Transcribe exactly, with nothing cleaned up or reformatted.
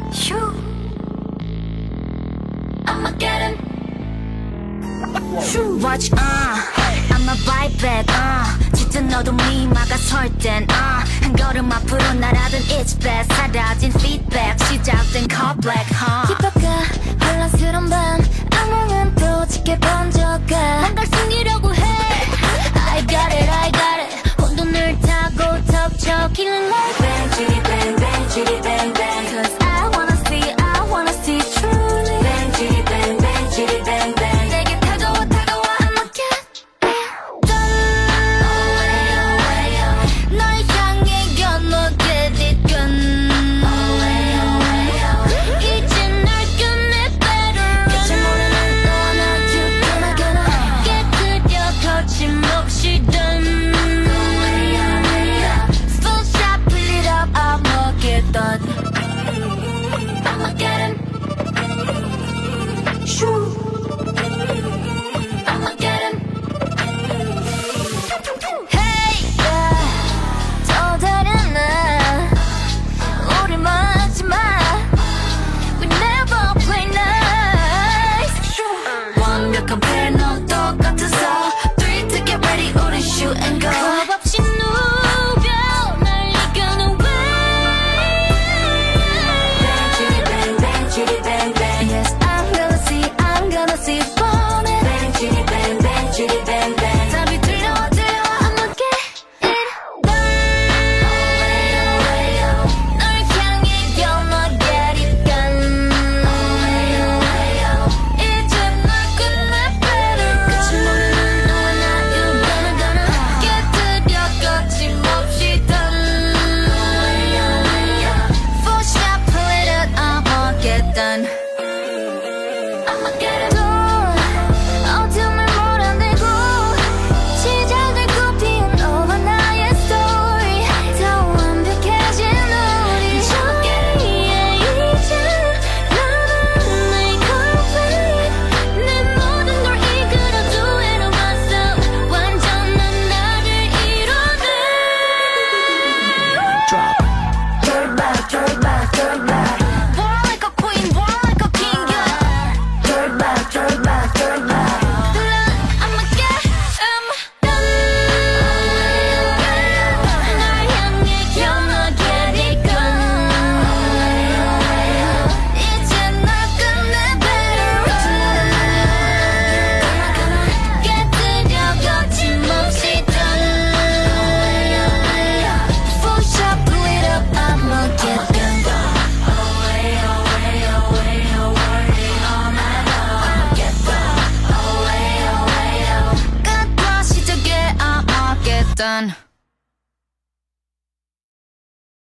Shoo. I'ma get him. Shoo. Watch, uh, I'ma bite back, uh. 짙은 어둠이 막아설 땐, uh. 한 걸음 앞으로 날아든 it's best. 사라진 feedback, 시작된 call black, huh. 힙합과 혼란스러운 밤 악몽은 또 짙게 번져가. 뭔가 숨기려고 해. I got it, I got it. 혼돈을 타고 덮쳐 killing like bang, chitty bang, bang, chitty bang, bang. Cause I wanna see, I wanna see truly. Bang, chitty bang, bang, chitty bang, bang. 내게 다가와, 다가와, I'ma get it done. Away, away, away. 널 향해 건너 get it done. Away, away, away. 이제 널 끝내 better run. 끝을 모르는 너와 나 you gonna gonna 깨뜨려 거침없이 done. Away, away, away. Full shot, pull it up, I'ma get done. I'ma get him. Shoo. I'ma get him. Hey, yeah. 또 다른 날 우리 마지막 We never play nice. 완벽한 패널 똑같아서 Three to get ready 우리 shoot and go. 겁 없이 누벼 날 이겨는 way. Bang, chitty bang, bang, chitty bang, bang. Yes, I'm gonna see, I'm gonna see 뻔해. Bang, chitty bang, bang, chitty bang, bang. 답이 들려 들려 I'ma get it done. Away, away, away. 널 향해 건너 get it done. Away, away, away. 이제 널 끝내 better run. 끝을 모르는 너와 나 you gonna gonna 깨뜨려 거침없이 done. Away, away, away. Full shot, pull it up, I'ma get done. I'ma get him. 어둠을 몰아내고 시작될 꽃피운 너와 나의 story. 더 완벽해진 우리 저기에 이제 나는 내 girlfriend. 내 모든 걸 이끌어 do it on myself. 완전한 나를 이뤄내. Drop. Throw it back, throw it back, throw it back. War like a queen, war like a king, yeah. Throw it back, throw it back, throw it back. I'ma get him done. 널 향해 건너 get it done. 이제 널 끝내 better run. 깨뜨려 거침없이 done. Full shot, pull it up, I'ma get done. Away, away, away, away, all night long. I'ma get done. Away, away, away. 끝과 시작에 I'ma get done.